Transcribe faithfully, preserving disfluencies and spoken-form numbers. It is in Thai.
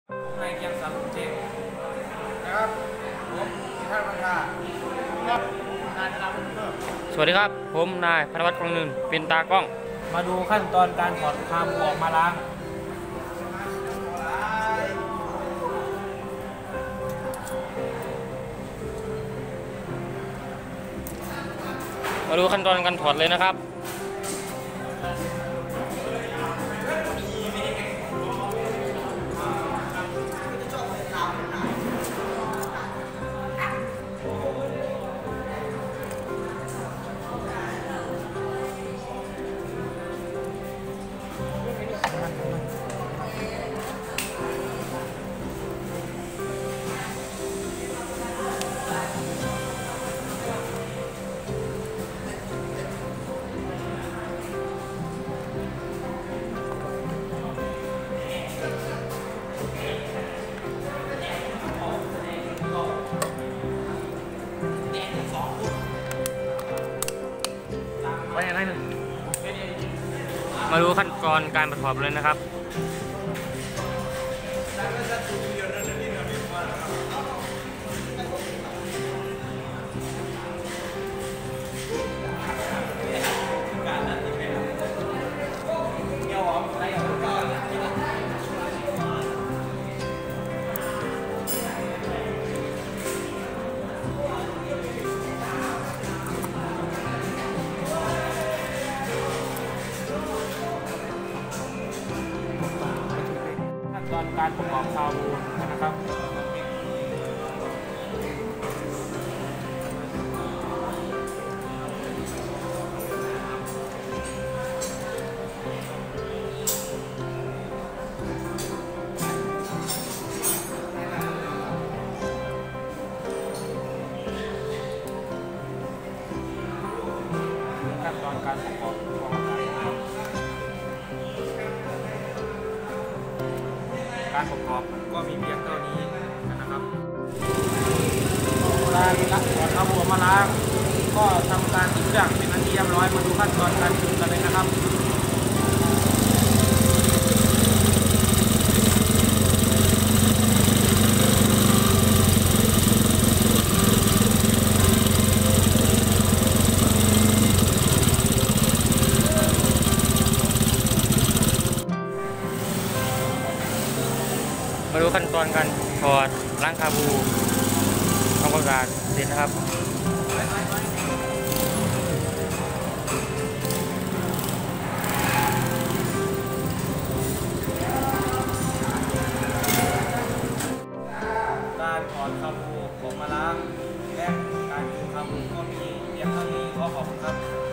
นายเกียงศักดิ์เทพนะครับผมพิทักษ์บัญชาครับนายธนาวุฒิเพิ่มสวัสดีครับผมนายพนวัฒน์กองหนึ่งเป็นตากล้องมาดูขั้นตอนการถอดคาบูออกมาล้างมาดูขั้นตอนการถอดเลยนะครับไว้ยังไงหนึ่งมาดูขั้นตอนการประกอบเลยนะครับตอนการประกอบคาบูนะครับขั้นตอนการประกอบการประกอบก็มีเพียงเท่านี้นะครับการละถอดคาบูมาล้างก็ทำการติดเครื่องเป็นอันที่เรียบร้อยมาดูขั้นตอนการจุ่มกันเลยนะครับมาดูขั้นตอนการถอดล้างคาบูทำความสะอาดเสร็จนะครับการถอดคาบูออกมาล้างและการจุ่มคาบูก็มีเพียงเท่านี้ขอขอบคุณครับ